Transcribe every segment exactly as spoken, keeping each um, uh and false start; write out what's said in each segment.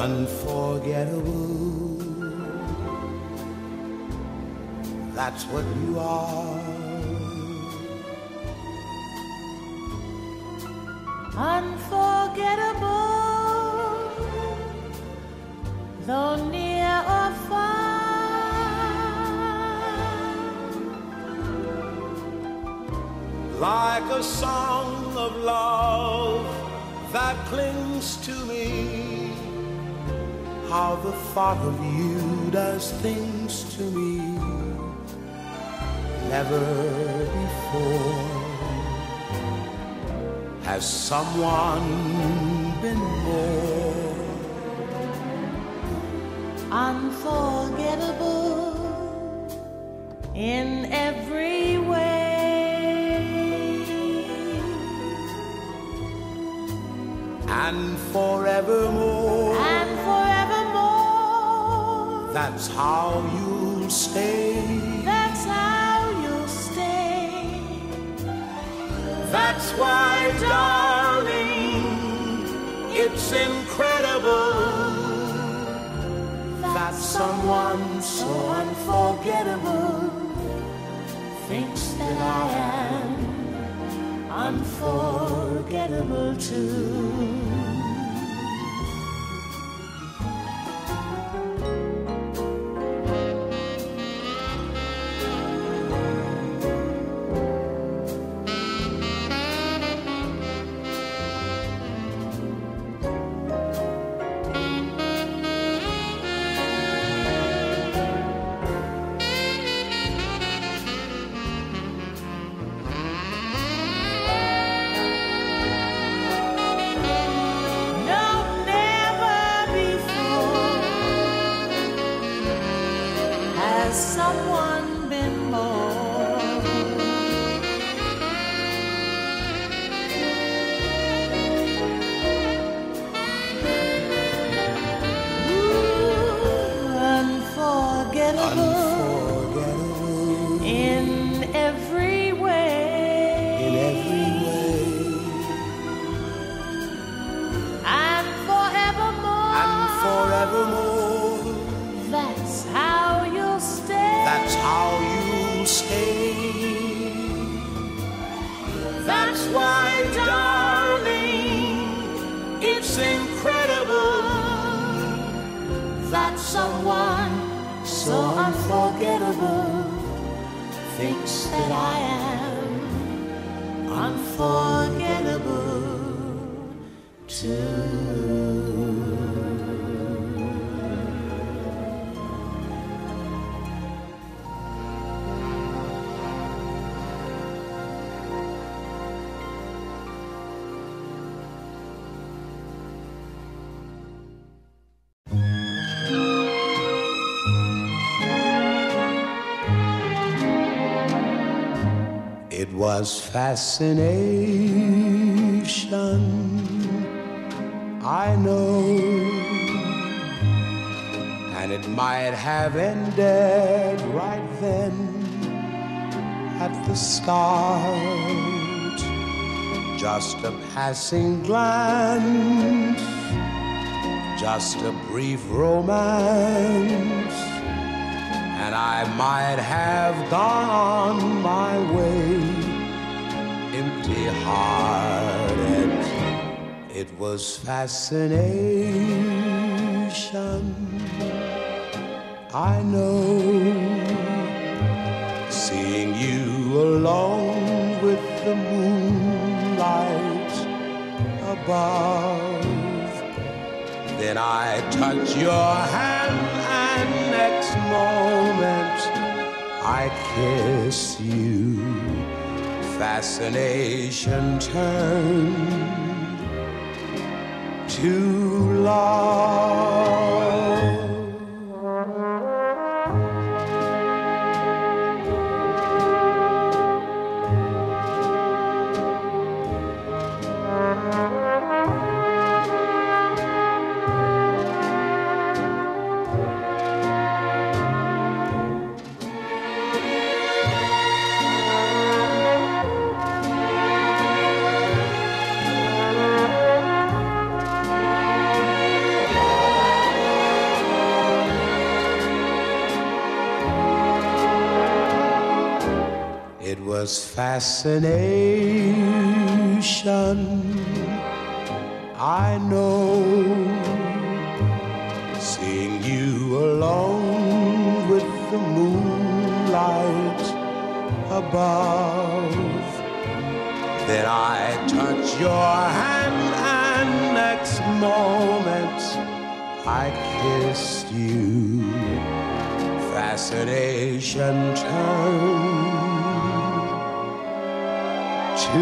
unforgettable. That's what you are. Unforgettable, though near or far. Like a song of love that clings to me, how the thought of you does things to me never before. Has someone been more unforgettable in every way, and forevermore, and forevermore? That's how you'll stay. That's how you'll stay. That's why, darling, it's incredible that someone so unforgettable thinks that I am unforgettable too. Someone been more Ooh, unforgettable, unforgettable in every way, in every way, and forevermore, and forevermore. That's how you'll stay. That's how you'll stay. That's why, darling, it's incredible that someone so unforgettable thinks that I am unforgettable too. It was fascination, I know, and it might have ended right then at the start. Just a passing glance, just a brief romance, and I might have gone on my way, empty-hearted. It was fascination, I know, seeing you alone with the moonlight above. Then I touch your hand, and next moment I kiss you. Fascination turned to love. was fascination, I know, seeing you alone with the moonlight above. Then I touch your hand and next moment I kissed you. Fascination turned to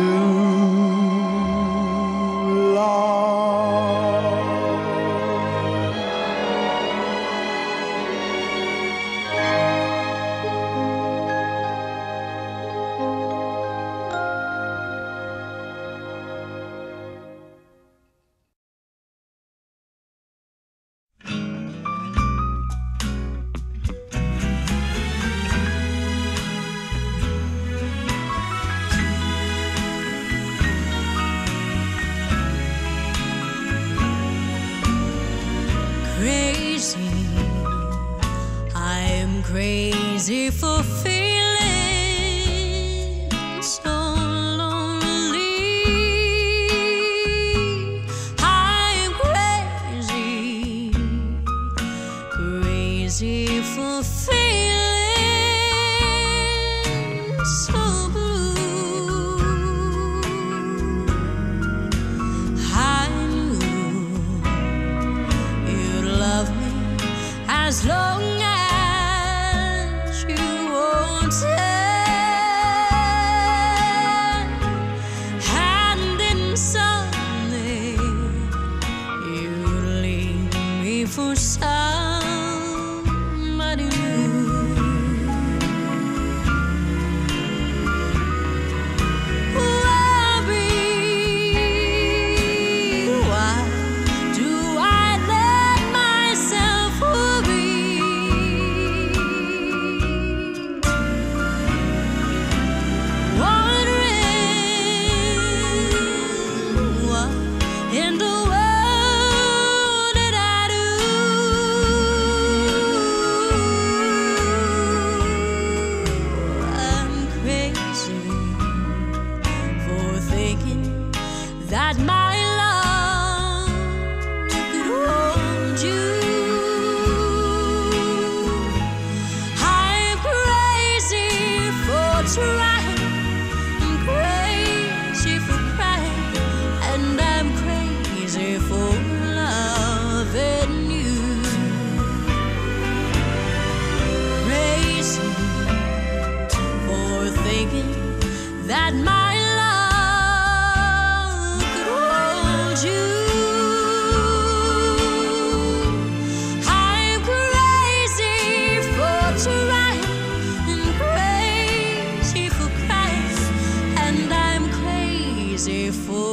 crazy for feeling so lonely. I'm crazy, crazy for feeling so blue. I knew you'd love me as long as and then someday you leave me for somebody new. Worry, why do I let myself worry? In the world did I do? I'm crazy for thinking that my love could hold you. I'm crazy for trying, I'm crazy for crying, and I'm crazy for loving you. Crazy for thinking that my love could hold you. I'm crazy for trying and crazy for crying, and I'm crazy for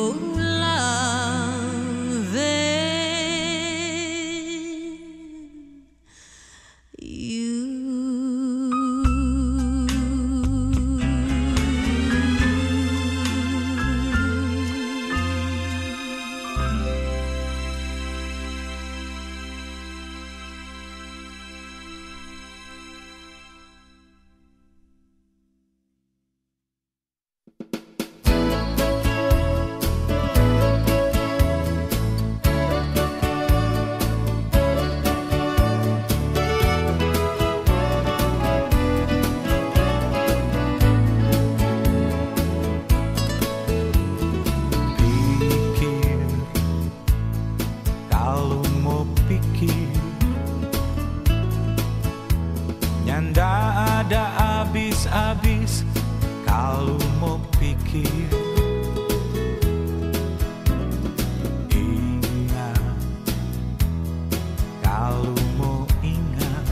habis kalau mau pikir. Ingat kalau mau ingat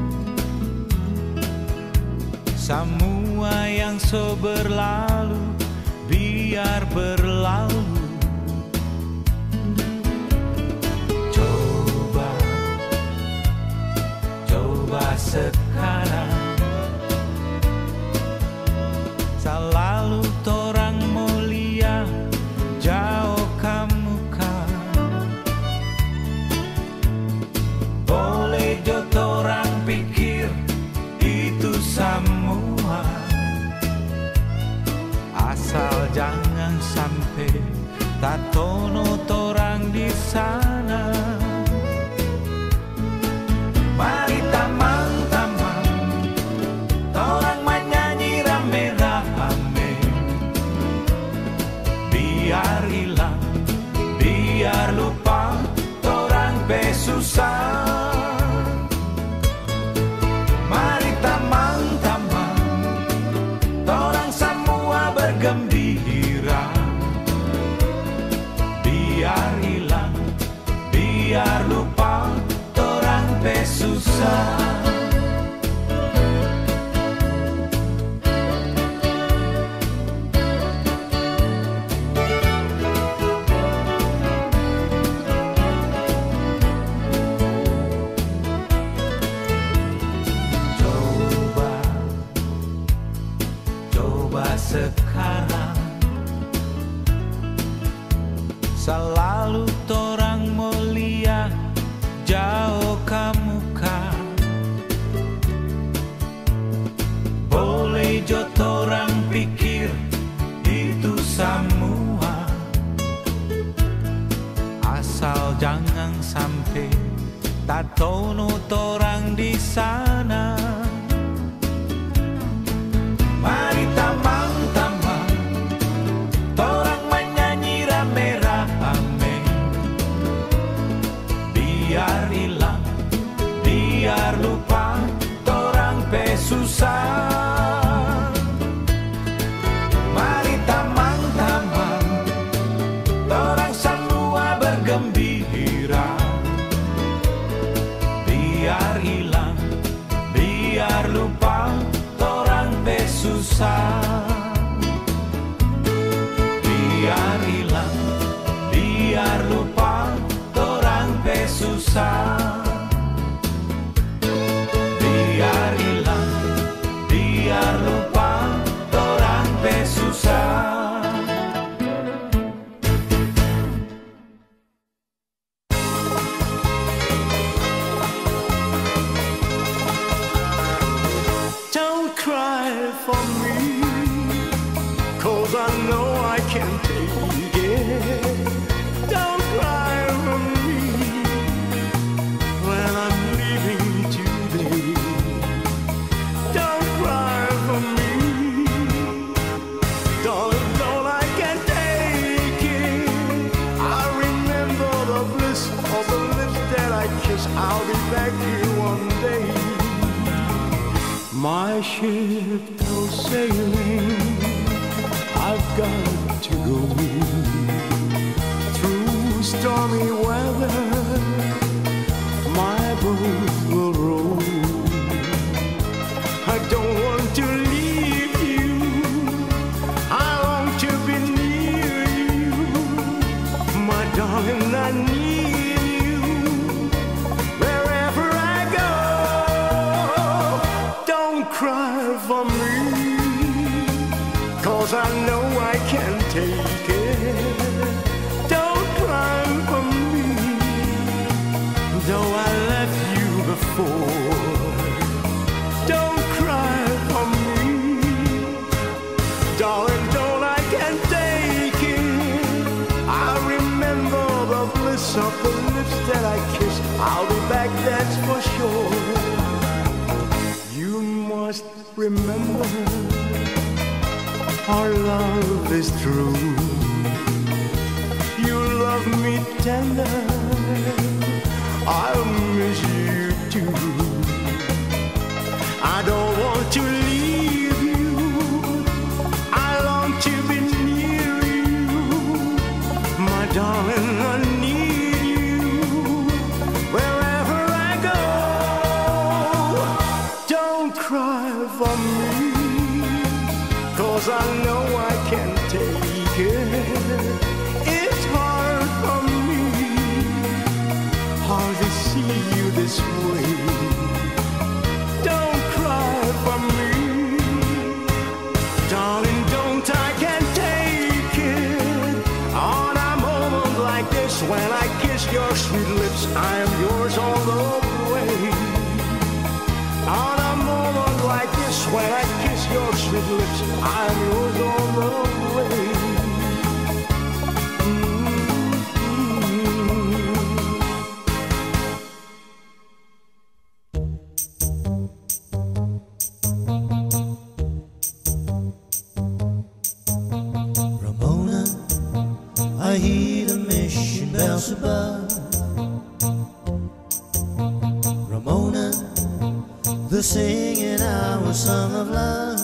semua yang so berlalu biar berlalu. Coba, coba sekarang selalu torang mulia jauh kamu kan. Boleh jo torang pikir itu semua jangan sampai tak tono torang di sana. Mari tamang-tamang torang menyanyi rame-rame, biar hilang, biar lupa torang pe susah. Mari tamang-tamang torang semua bergembira, biar hilang, biar lupa torang pe susah. Sekarang selalu torang mulia jauh ke muka, boleh jo torang pikir itu semua, asal jangan sampai tak tono torang di sana. Mari tamang-tamang torang menyanyi rame-rame, biar hilang, biar lupa torang pe susah. Mari tamang-tamang torang semua bergembira, biar hilang, biar lupa torang pe susah. Biar hilang, biar lupa torang pe susah. Biar hilang, biar lupa torang pe susah. Cry for me, 'cause I know I can't take it. Don't cry for me when I'm leaving today. Don't cry for me, darling, don't I can't take it. I remember the bliss of the lips that I kiss. I'll be back here one day. My ship goes sailing, I've got to go through stormy weather. My boat will roll. I don't want to leave you, I long to be near you. My darling, I need you wherever I go. Don't cry for me, 'cause I know I can't take it. Don't cry for me, though I left you before. Don't cry for me, darling, don't I can't take it. I remember the bliss of the lips that I kiss. I'll be back, that's for sure. You must remember, our love is true. You love me tender, I'll miss you too. I don't want to leave you, I long to be near you. My darling, I need you wherever I go. Don't cry for me, 'cause I know I can't take it. It's hard for me, hard to see you this way. Don't cry for me, darling, don't I can't take it. On a moment like this, when I kiss your sweet lips, I am yours all the way. On a moment like this, when I kiss your sweet lips, I'm yours all the way. I hear the mission bells above. Ramona, they're singing our song of love.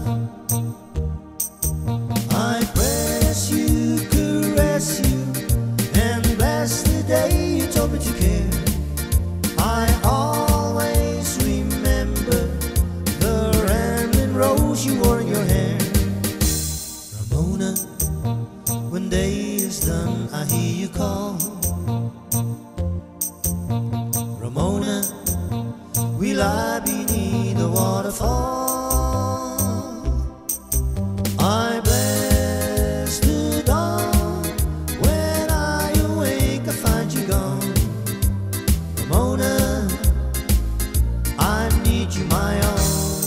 I press you, caress you, and bless the day you told me to care. I always remember the rambling rose you wore in your hair. Ramona, when day is done, I hear you call. Ramona, we lie beneath the waterfall. I bless the dawn. When I awake, I find you gone. Ramona, I need you, my own.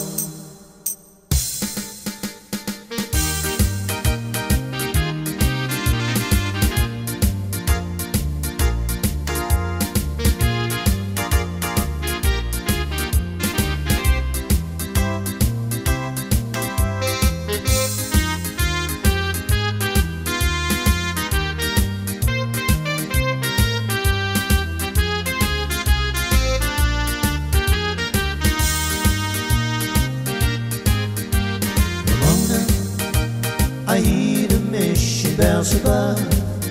I hear the mission bells above.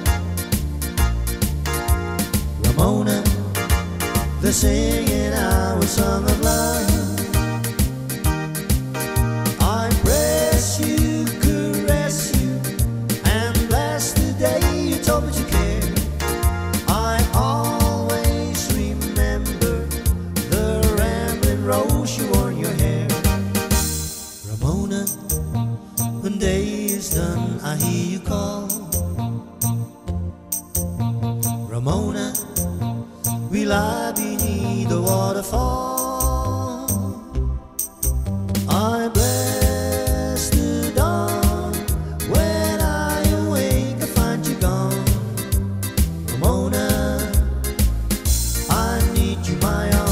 Ramona, they're singing our song of love. I press you, caress you, and bless the day you told me to care. I always remember the rambling rose you wore in your hair. Ramona, when day is done, I hear you call. Ramona, we lie beneath the waterfall. I bless the dawn. When I awake, I find you gone. Ramona, I need you, my own.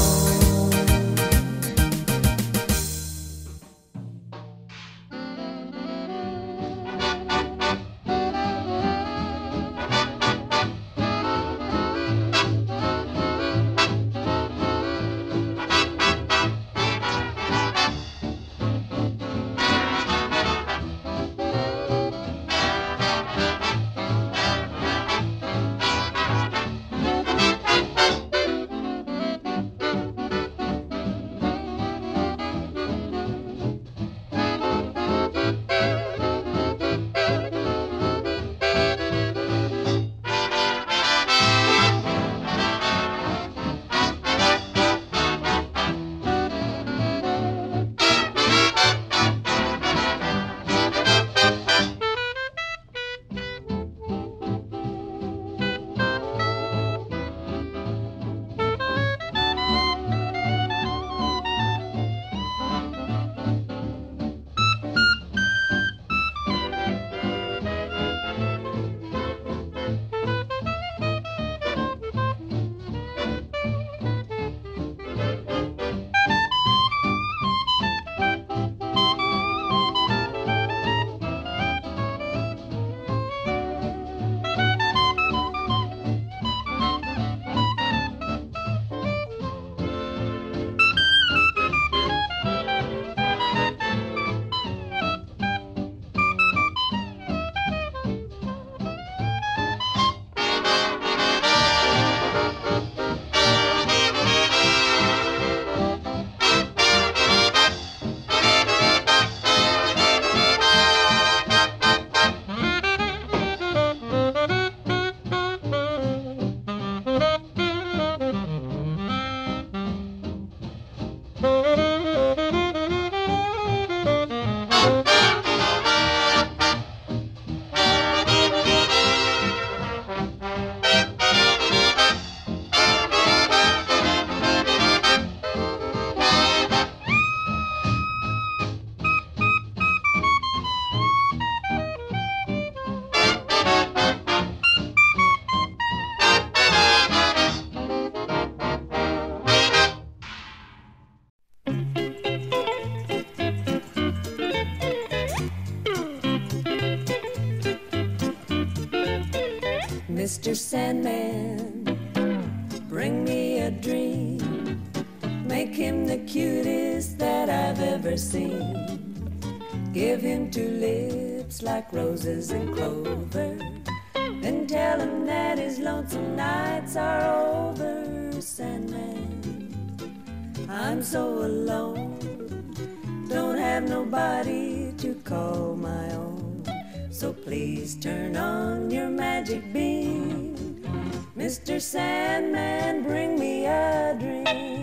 Mister Sandman, bring me a dream. Make him the cutest that I've ever seen. Give him two lips like roses and clover. Then tell him that his lonesome nights are over. Sandman, I'm so alone, don't have nobody to call my own. So please turn on your magic beam. Mister Sandman, bring me a dream.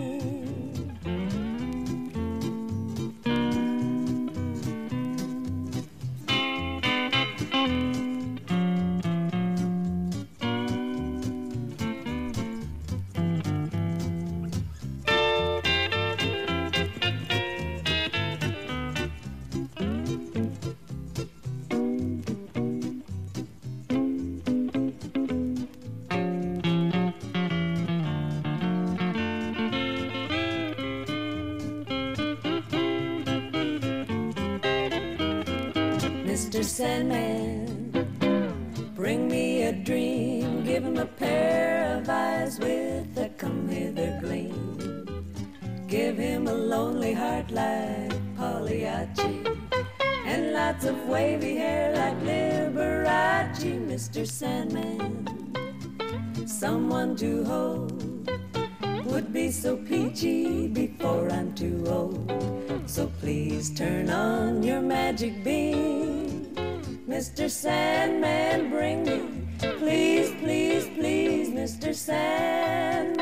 Mister Sandman, bring me a dream. Give him a pair of eyes with a come-hither gleam. Give him a lonely heart like Pagliacci, and lots of wavy hair like Liberace. Mister Sandman, someone to hold would be so peachy before I'm too old. So please turn on your magic beam. Mister Sandman, bring me, please, please, please, Mister Sandman.